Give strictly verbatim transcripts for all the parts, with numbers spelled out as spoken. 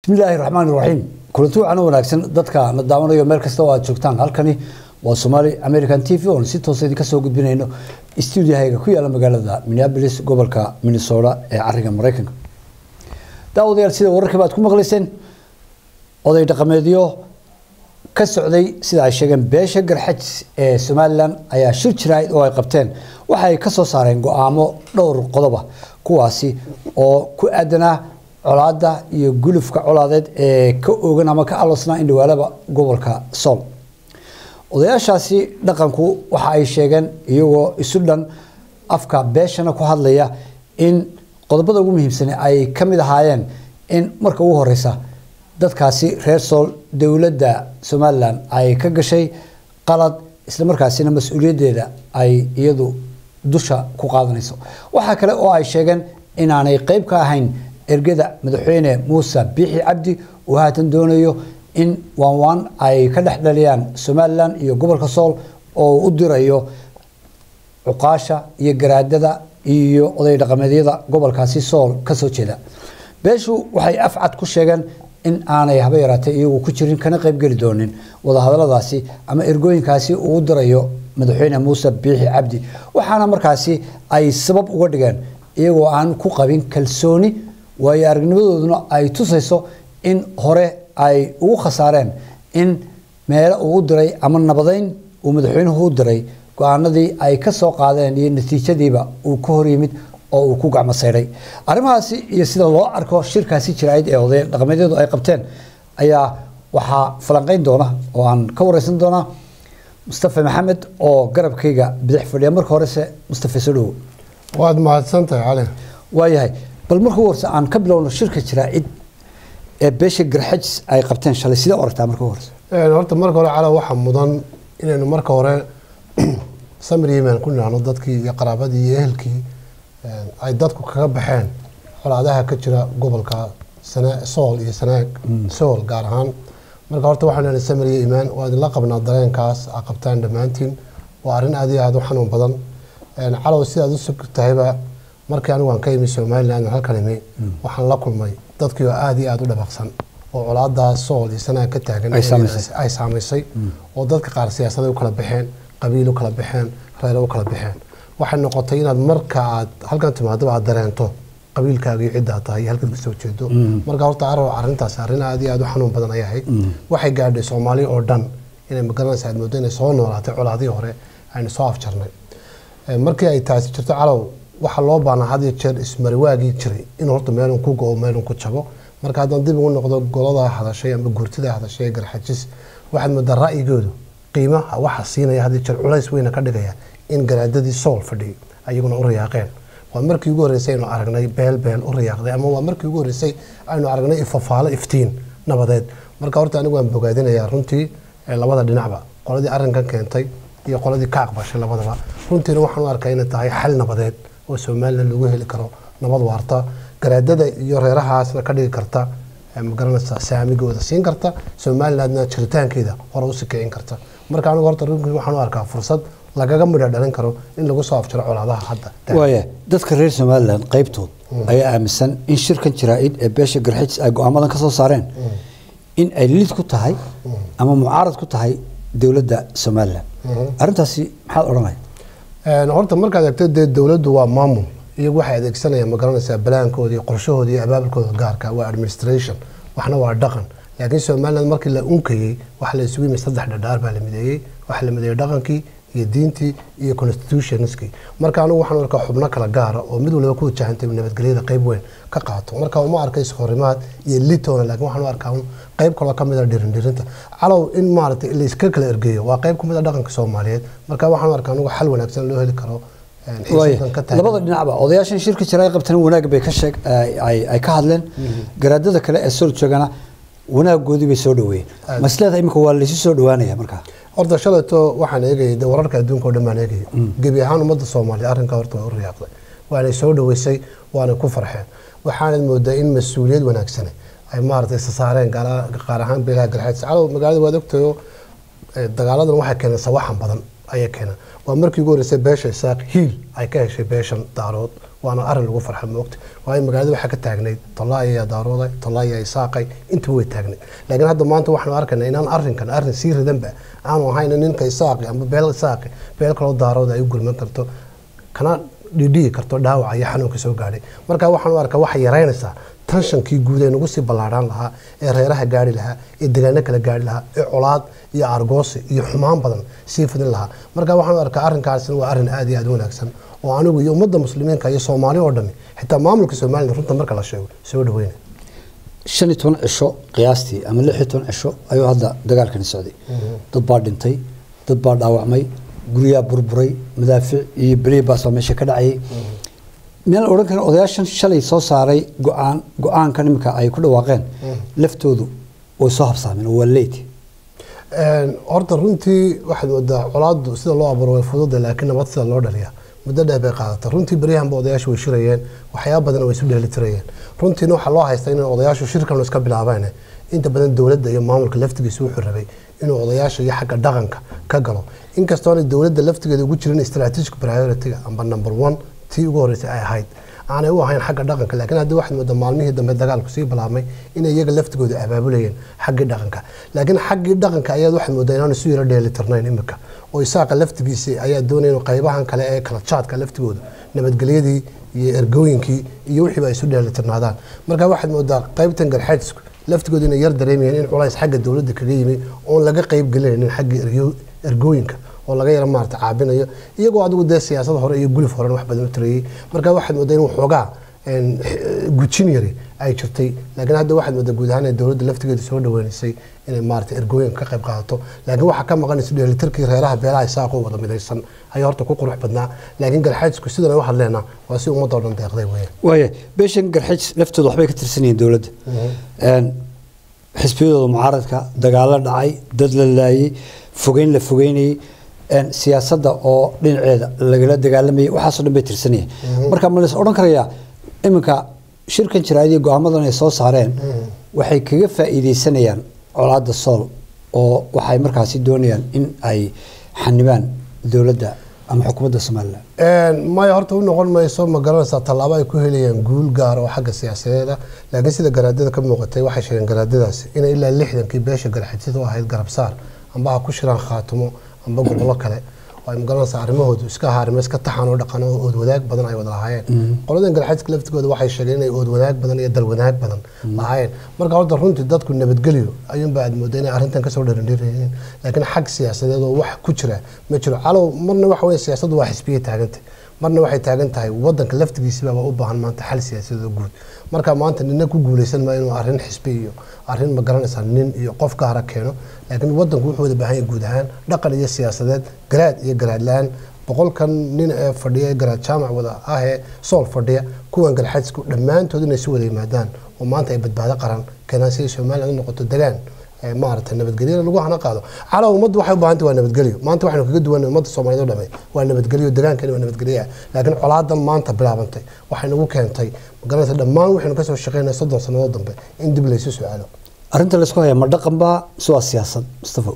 بسم الله الرحمن الرحيم كلتو عنا وناكسن دتك ندامنا يوم مركز توا جوكتان هالكني وصومالي أمريكان تي في ونسيت توصيد كسوق بينه استوديو هاي كوي على مجال ذا مينيابوليس قبل مينيسوتا عريقة مريكان داود يرسل وركبات كم غلسين وضي رقميديو كسعودي سيد عشان بيش جرحت سومالان أي شرط راي أو قبتين وحي كسر صارين قامو دور قضبة كواسي أو كأدنى colaada iyo gulufka colaadeed ee ka ogan ama ka alosna in dhawaalaba gobolka Sool odayaashaasi dhaqanku waxa ay sheegeen iyagoo isu dhan afka beeshana ku hadlaya in qodobada ugu muhiimsan ay kamid ahaayeen in marka ugu horeysa dadkaasi reer Sool dawladda Soomaaliland ay ka gashay qalad isla markaasina mas'uuliyadeeda ay iyadu dusha ku qaadanayso waxa kale oo ay sheegeen in aanay qayb ka ahayn ergada madaxweyne Muuse Biixi Cabdi oo haatan doonayo in waan waan ay ka dhaxdhaliyaan Soomaaliland iyo gobolka Sool oo u dirayo uqaasha iyo garaadada iyo oday dhaqameedyada gobolkaasi Sool ka soo jeeda beeshu waxay afcad ku sheegeen in aanay haba yaraatay iyagu ku jirin kana qayb gali doonin wada hadaladaasi ama ergooyinkaasi uu dirayo madaxweyne Muuse Biixi Cabdi waxaana markaasi ay sabab uga dhigeen iyagoo aan ku qabin kalsooni way aragnimadooduna ay tusayso in hore ay ugu khasaareen in meel uu diray ama nabadeyn uu madaxweynuhu u diray go'aanadii ay ka soo qaadeen iyo natiijadiiba uu ka hor yimid oo uu ku gacmo sayray arrimahaasi iyo sida loo arko shirkaasi jiraayid ee oday dhaqameedyadu ay qabteen ayaa waxa falanqeyn doona oo aan ka wareysan doona Mustafa Maxamed oo garabkayga bidix fadhiya marka horese Mustafa Sodhow waad mahadsantahay cali waayahay bal markuu warsa aan ka bilowno shirka jiraa'id ee beesha garxajis ay qabteen shalay sida oragtaa markuu warsa ee horta marka hore cala waxa mudan inaynu marka hore samir yeeman ku naano dadkii iyo qaraabadii iyo ehelkii ay dadku kaga baxeen xolaadaha ka jira gobolka sana Sool iyo Sanaag Sool gaar ahaan marka horta waxaan leeyahay samir yeeman waa la qabnaa dareenkaas ay qabtaan dhamaantiin waa arin aad iyo aad u xanuun badan een cala sidaad u sugtayba markii anigu aan ka yimid Soomaaliland halkan imay waxaan la kulmay dadkii oo aad iyo aad u dhabaqsan oo colaada Sool iyo Sanaag ka taagan ay saameysay oo dadka qaar siyaasadda u kala baxeen qabiil u kala baxeen reer u kala baxeen waxay noqotay inaad marka aad halkan timaado aad dareento qabiilkaaga iyo cidda tahay halkan ka soo jeedo marka horta arrintaas arrin aad iyo aad u xanuun badan ay ahayd waxay gaadhay Soomaali oo dhan inay magaranaysa aad moodo inay soo noolaatay colaadii hore ayna soo afjarnay markii ay taasi jirto calow waxa loo baahnaa had iyo jeer ismariwaagii jiray in horta meel uu ku go'o meel uu ku jabo marka haddaan dib ugu noqdo golada hadashay ama guurtida hadashay garxajis waxaad moodaa ra'yigoodu qiimaha waxa siinaya had iyo jeer culays weyn ka dhigaya in garaadadii Sool fadhiyay ayaguna u riyaaqeen waa markii ugu horeysay inuu aragnay beel beel u riyaaqday ama waa markii ugu horeysay aynu aragnay ifafaalo iftiin nabadeed marka horta anigu waan bogaadinayaa runtii labada dhinacba qoladii arrinkan keentay iyo qoladii ka aqbashay labadaba runtiina waxaan u arkaa inay tahay xal nabadeed oo Soomaaliland lagu heli karo nabad waarta garaadada iyo reerahaasna ka dhigi karta ma garanaysa saamigooda siin karta Soomaalilandna jiritaankeeda hore u sikeyn karta marka anigu horta runtii waxaan u arkaa fursad lagaga midho dhalin karo in lagu soo afjaro colaadaha hadda waaya dadka reer Soomaaliland qaybtood ayaa aaminsan in shirkan jiraa'id ee beesha garxajis ay go'aamadan ka soo saareen in ay lid ku tahay ama mucaarad ku tahay dawladda Soomaaliland arrintaasi maxaad oranaysaa een horta markaad eegto dawladdu waa maamul iyagu waxay adeegsanayaan ma garanaysaa balaankooda iyo qorshahooda iyo abaabulkooda gaarka waa administration waxna waa dhaqan laakiin Soomaaliland markii la unkayay waxa la isugu yimid saddex dhadhaar baa la mideeyay waxa la mideeyay dhaqankii iyo diintii iyo constitutionskii marka anigu waxaan arkaa xubno kala gaar ah oo mid walba ku wajahantay nabadgelyada qayb weyn ka qaato marka uma arkayso horimaad iyo litoona laakiin waxaan arkaa qayb kale ka mid ah dhirin dhirinta calow in maartay la iska kala ergeeyo waa qayb ka mid ah dhaqanka Soomaaliyeed marka waxaan arkaa anigu xal wanaagsan loo heli karo labada dhinacba odayaashan shirka jiraay qabtaan wanaag bay ka sheeg ay ay ka hadleen garaadada kale ee Sool joogana wanaagoodii bay soo dhaweeyeen maslada imika waa la isoo soo dhawaanaya marka horta shalato waxaan eegay wararka adduunka oo dhammaan eegay gabi ahaan ummadda Soomaaliya arrinka horta waa u riyaaqday waana soo dhaweysay waana ku farxeen waxaan moodaa in mas'uuliyad wanaagsan ay maartay saareen gaar ahaan beelaha garxajis calow magaalada waa ogtahay dagaaladan waxa keenay sawaxan badan ayay keenay waa markii ugu horeysay beesha Isaaq hiil ay ka heshay beeshan daarood waana arrin lagu farxo moogta waayo magaalada waxa ka taagnayd Tolaaya Daarooday Tolaaya Isaaqay inta way taagnayd laakiin hadda maanta waxaan arkaynaa inaan arrinkan arrin sii ridanba aan ahayn ninka Isaaqi ama beel Isaaqi beel kale Daarooday ay gurman karto kana dhidhii karto dhaawac iyo xanuunka soo gaadhay marka waxaan u arkaa waxa yareynaysaa tensionkii guud ee nagu sii ballaadhan lahaa ee reeraha gaari lahaa ee deegaano kala gaari lahaa ee colaad iyo argoosi iyo xumaan badan sii fidin lahaa marka waxaan u arkaa arrinkaasina waa arrin aad iyo aad u wanaagsan oo anigu iyo ummadda muslimiinka iyo Soomaali oo dhan xitaa maamulka Soomaaliya runta marka la sheego soo dhaweynay shan iyo toban cisho qiyaastii ama lix iyo toban cisho ayuu hadda dagaalkani socday dad baa dhintay dad baa dhaawacmay guryaha burburay madaafiic iyo bariya baas meesha ka dhacay meel oran kara odayaashan shalay soo saaray go'aan go'aanka nimka ay ku dhawaaqeen laftoodu oo soo habsaameen oo waleeti een horta runtii waxaad wadaa colaadu sida loo abaro way fududahay laakiin nabad sida loo dhaliyaa muddo dheer bay qaadatay runtii bariyahan odayaashu way shirayeen waxyaabo badan way isu dheelitirayeen runtii waxa loo haystay in odayaashu shirkan iska bilaabeen inta badan dawladda iyo maamulka laftigiisa wuxuu rabay inuu odayaasha iyo xagga dhaqanka ka galo inkastoo ay dawladda laftigeeda ugu jirin strategic priority amba number one tii ugu horeysay ay ahayd aanay u ahayn xagga dhaqanka laakiin hadda waxaad moodaa maalmihii dambe dagaalku sii bilaabmay inay iyaga laftigooda abaabulayeen xagga dhaqanka laakiin xagga dhaqanka ayaa waxaad moodaa inaan isu yara dheelitirnayn imika oo isaaqa laftigiisa ayaa doonaya inuu qaybahan kale ee kala jaadka laftigooda nabadgelyadii iyo ergooyinkii iyo wixii ay isu dheelitirnaadaan marka waxaad moodaa qaybtan garxaadisku laftigooda inay yar dareemayeen in culays xagga dawladda kaga yimi oo laga qayb galinaynin xagga ergooyinka oo laga yara maarta caabinayo iyagoo adigu de siyaasad hore iyo gulif hore wax badan u tirayay marka waxaad moodaa in waxoogaa gujin yari ay jirtay laakiin hadda waxaad moodaa guud ahaan dawladda laftigeeda soo dhaweynaysay inay maarta ergooyinka ka qayb qaadato laakiin waxa ka maqan is dheelitirkii reeraha beelaha isaaqo wada midaysan ayaa horta ku qurux badnaa laakiin garxaajisku sidan ay u hadleena waa si ummadda oo dhan deeqday weeyaan waaye beeshan garxaajis laftooda waxbay ka tirsan yihiin dawladda een xisbiyadooda mucaaradka dagaalo dhacay dad la laayay fogeyn la fogeynayay een siyaasadda oo dhinaceeda lagala dagaalamayay waxa soo dhan bay tirsanayeen marka ma la oran karayaa iminka shirkan jiraayay go'aamadan ay soo saareen waxay kaga faa'iideysanayaan colaadda sool oo waxay markaasi doonayaan in ay xanibaan dawladda ama xukuumadda Soomaaliland een ma horta u noqon mayso ma garanaysaa talaabo ay ku helayaan guul gaar oo xagga siyaasadeeda laakiin sida garaadada ka muuqatay waxay sheegeen garaadadaas in ilaa lixdankii beesha garxajida oo ahayd garab saar amba ku shiraan khaatimo amba gobollo kale oo ay magaranaysaa arrimahoodu iska haarimo iska taxan oo dhaqan oo ood wadaag badan ay wada lahaayeen qoladan garxajka laftigooda waxay sheegeen inay ood wadaag badan iyo dal wadaag badan lahaayeen marka horta runtii dadku nabadgelyo ayuunba aad moodaa inay arrintan kasoo dharindhirayeen laakiin xag siyaasadeed oo wax ku jira ma jiro calow marna waxa weeye siyaasaddu waa xisbiye taagantay marna waxay taagan tahay wadanka laftigiisa baa u baahan maanta xal siyaasadeed oo guud marka maanta ninna ku guuleysan ma inuu arrin xisbi iyo arrin ma garanaysaa nin iyo qof gaara keeno laakiin wadanku wuxuu wada baahan yahay guud ahaan dhaqan iyo siyaasadeed garaad iyo garaad la-aan boqolkan nin ee fadhiya garaad jaamac wada ah ee sool fadhiya kuwan garxadsku dhammaantood inay si wada yimaadaan oo maanta ay badbaado qaran keenaan si Soomaaliland u noqoto degaan maarta nabadgelyo lagu hana qaado cala ummaddu waxay u baahan tahay nabadgelyo maanta waxaanu kaga duwanay ummadda Soomaaliyeed oo dhamay waa nabadgelyo deegaanka waa nabadgelyo laakiin colaadan maanta bilaabantay waxay nagu keentay magaranaysa dhammaan waxaanu ka soo shaqeynaa soddon sanadood dambe in dib la isu su'aalo arrinta la isku hayaa ma dhaqan baa soo siyaasad Mustafa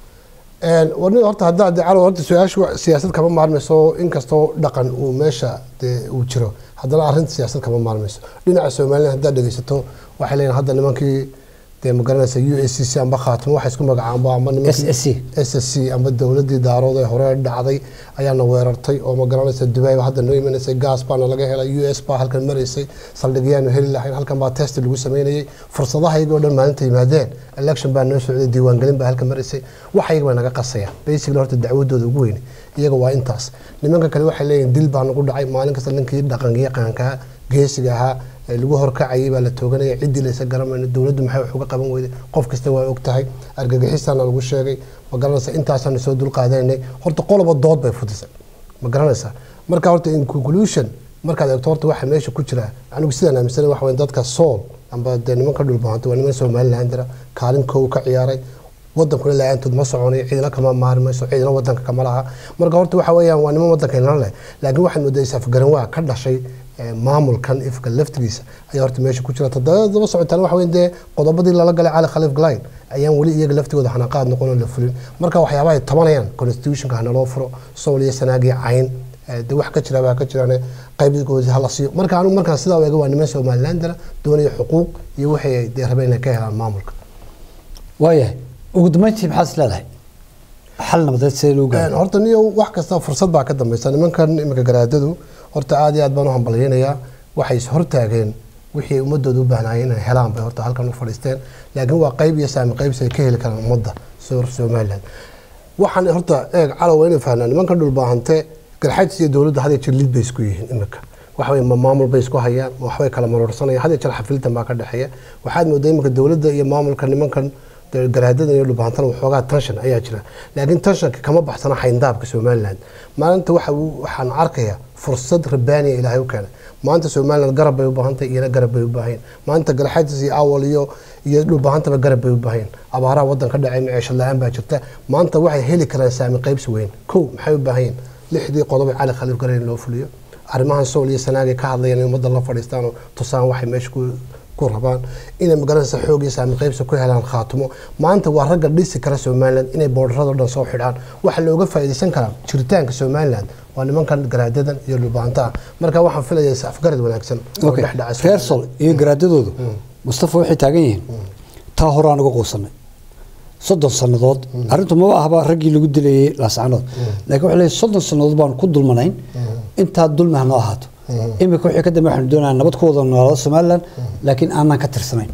een warni horta hadda cala horta su'aashu siyaasad kama maarmayso inkastoo dhaqan uu meesha uu jiro haddana arrinta siyaasad kama maarmayso dhinaca Soomaaliland hadda dhageysato waxay leeyihiin hadda nimankii de magaranaysa U S C amba khaatimo waxa isku magacaabo amba S S C S S C amba dawladii daarood ee hore dhacday ayaana weerartay oo magaranaysa Dubai hadda noo imanaysa gas baan laga helay U S baa halkan mareysay saldhigyaan heli lahayn halkan baa test lagu sameeyay fursadaha iyaga oo dhan maalinta yimaadeen election baa noo socday diiwaan galin baa halkan mareysay waxa iyaga naga qasaya basically horta dacwadooda ugu weyn iyaga waa intaas nimanka kale waxay leeyihiin dil baa nagu dhacay maalin kasta ninkii dhaqan yaqaanka geesiga ahaa lagu horkacayay baa la tooganaya cidii laysa garanayna dawladdu maxay wax uga qaban weyday qof kasta waa og tahay argagixisana lagu sheegay ma garanaysa intaasaan soo dul qaadaynay horta qoloba dood bay fudisay ma garanaysa marka horta in conclusion marka aad horta waxa meesha ku jira anigu sidaan aaminsan waxa weyn dadka sool amba nimanka dhul baahanta waa niman Soomaaliland dira kaalin koow ka ciyaaray wadankuna la'aantood ma soconay ciidana kama maarmayso ciidana wadanka kama laha marka horta waxa weeyaan waa niman wadanka inaan leh laakiin waxaan moodaysaa afgaran waa ka dhashay maamulkan ifka laftigiisa ayaa horta meesha ku jira toddoba socotaan waxa weyn de qodobadii lala galay Cali Khaliif Galayn ayaan wali iyaga laftigooda xanaaqaad noqon la fulin marka waxyaabaha ay tabanayaan constitutionka hana loo furo Soomaaliya sanaagi cayn de wax ka jira baa ka jiraan qaybigooda hala siiyo marka anigu markaan sidaa u eego waa niman Somaliland doonaya xuquuq iyo waxay ay rabeen inay ka helaan maamulka waayahay ugu dambeyntii maxaad leedahay xal nabadeed see loo gaaro horta niyo wax kasta fursad baa ka dambaysa nimankan imika garaadadu horta aad iyo aad baan u hambalyeynaya waxay is hortaageen wixii ummadooda u baahnayeen inay helaan bay horta halkan u fadhiisteen laakiin waa qayb iyo saami qayb ay ka heli karaan ummadda Somaliland waxaan horta eeg calaw inay fahnaan nimankan dhul baahante garxaadis iyo dawladda hadda jirlid bay isku yihiin imika waxa way maamul bay isku hayaan wax way kala marorsanayaan hadda jir xafiltan baa ka dhaxeeya waxaad moodaa imika dawladda iyo maamulka nimankan garaadada iyo dhulbaantan waxoogaa tension ayaa jira laakiin tensionka kama baxsana xayndaabka Somaliland maanta waxa waxaan arkayaa fursad rabaani ilaahay u keenay maanta Somaliland garab bay u baahantay iyo garab bay u baahan maanta garxaadis iyo awal iyo iyo dhulbaantaba garab bay u baahan abaaraha wadanka dhacay maciisho la'aan baa jirta maanta waxay heli karaan saami qaybsi weyn kow maxay u baahan lixdii qodob ee Cali Khaliif Gareyn loo fuliyo arrimahan Sool iyo Sanaag ka hadlayaan ummadda la fadhiistaan oo tusaan waxay meesha ku ku rabaan inay magaranaysa xoog iyo saami qaybsi ku helaan khaatimo maanta waa ragga dhisi kara Somaliland inay boordarada dhan soo xidhaan waxa looga faa'iideysan karaa jiritaanka Somaliland waa nimankan garaadadan iyo dhulbaanta marka waxaan filayaa afgarad wanaagsan oo dhex dhacay reer Sool iyo garaadadoodu Mustafa waxay taagan yihiin taa horaan uga qoosannay soddon sanadood arintu ma ahba raggii lagu dilayay laascanood laakiin waxa leeyahay soddon sanadood baan ku dulmanayn inta dulmaha noo ahaato imika wixii ka dambeeyay waxaan doonayaa nabad ku wada noolaa Somaliland laakiin aanan ka tirsanayn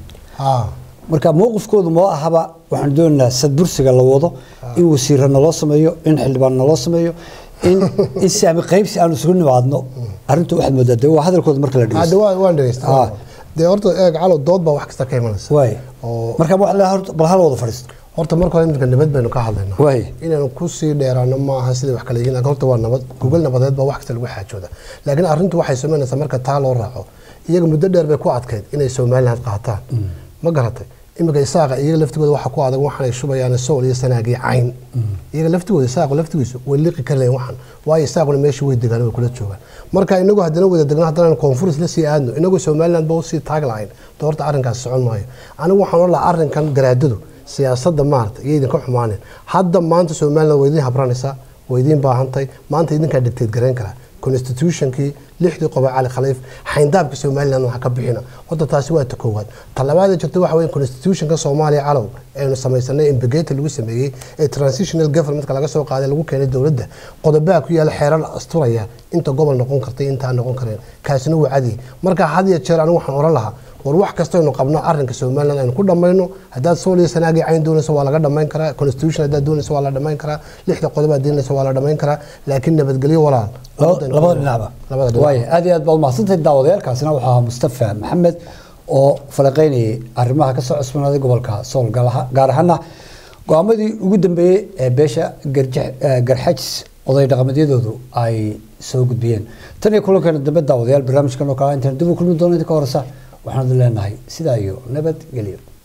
marka mowqifkoodu ma ahaba waxaan doonayaa sad bursiga la wado in wasiirana loo sameeyo in xildhibaanna loo sameeyo in in saami qaybsi aanu isugu nimaadno arintu waxa moodaa waa hadalkooda marka la dhigay waa waan dhageystaa de horta eeg calo dood baa wax kasta ka imanaysa way oo marka wax la horta bal hal wada fadhiisto horta marka hore imika nabad baynu ka hadlaynaa way inaanu ku sii dheeraano ma aha sidii wax kale yihiin horta waa nabad Google nabadeed baa wax kasta lagu xaajooda laakiin arintu waxay sameynaysaa marka taa loo raaco iyaga muddo dheer bay ku adkeyd inay Somaliland qaataan ma garatay imika isaaqa iyaga laftigooda waxa ku adag waxaan ay shubayaan Sool iyo Sanaag iyo Cayn iyaga laftigooda isaaqa laftigiisu way liqi kareen waxan waayo isaaquna meesha way degaan way kula joogaan marka inagu haddana wada degnaa haddana conference la sii aadno inagu Somaliland baa sii taaglayn doorta arrinkaas socon maayo anigu waxaan oolaa arrinkan garaadadu siyaasadda maarta iyo idinka xumaaneen hadda maanta Somaliland way idin habranaysaa way idin baahantay maanta idinka dictate gareyn kara constitutionkii lixdii qodob Cali Khaliif xayndaabka Somaliland waxa ka bixina wada taasi waa takoowaad talabaad jirta waxa weyn constitutionka Soomaaliya calaw ee samaysanay imbigate lagu sameeyay ee transitional government laga soo qaaday lagu keenay dawladda qodobbaa ku yaala xeerar asturaya inta gobol noqon kartay inta noqon kareen kaasina waa cadi marka had iyo jeer anigu waxaan oran lahaa war wax kasta inuu qabno arrinka Somaliland aynu ku dhamayno hadaad Sool iyo Sanaag Cayn doonayso waa laga dhamayn karaa constitution hadaad doonayso waa la dhamayn karaa lixda qodob aad doonayso waa la dhamayn karaa laakiin nabadgelyo walaal labada dhinacba way aad iyo aad baad mahadsantahay daawadayaalkaasina waxa Mustafa Maxamed oo falaqeynayay arrimaha ka soo cusboonaaday gobolka Sool gaar ahaan go'aamadii ugu dambeeyay ee beesha garxajis oday dhaqameedyadoodu ay soo gudbiyeen tan iyo kulankan dambe daawadayaal barnaamijkan oo kale inta dib u kulmi doonaa ka horsa waxaan leenahay sidaa iyo nabad geliyo